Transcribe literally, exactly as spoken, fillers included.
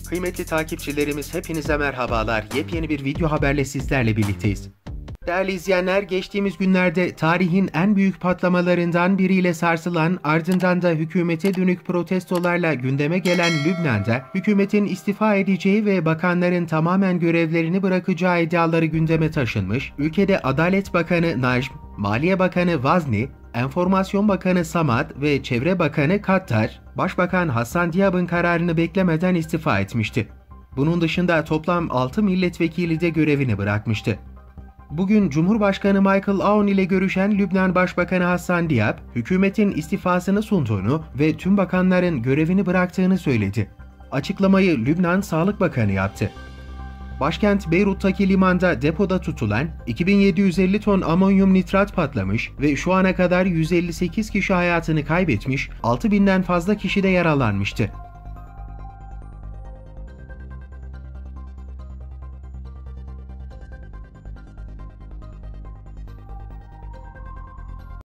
Kıymetli takipçilerimiz hepinize merhabalar. Yepyeni bir video haberle sizlerle birlikteyiz. Değerli izleyenler, geçtiğimiz günlerde tarihin en büyük patlamalarından biriyle sarsılan, ardından da hükümete dönük protestolarla gündeme gelen Lübnan'da hükümetin istifa edeceği ve bakanların tamamen görevlerini bırakacağı iddiaları gündeme taşınmış, ülkede Adalet Bakanı Najm, Maliye Bakanı Vazni, Enformasyon Bakanı Samad ve Çevre Bakanı Kattar, Başbakan Hasan Diab'ın kararını beklemeden istifa etmişti. Bunun dışında toplam altı milletvekili de görevini bırakmıştı. Bugün Cumhurbaşkanı Michael Aoun ile görüşen Lübnan Başbakanı Hasan Diab, hükümetin istifasını sunduğunu ve tüm bakanların görevini bıraktığını söyledi. Açıklamayı Lübnan Sağlık Bakanı yaptı. Başkent Beyrut'taki limanda depoda tutulan iki bin yedi yüz elli ton amonyum nitrat patlamış ve şu ana kadar yüz elli sekiz kişi hayatını kaybetmiş, altı binden fazla kişi de yaralanmıştı.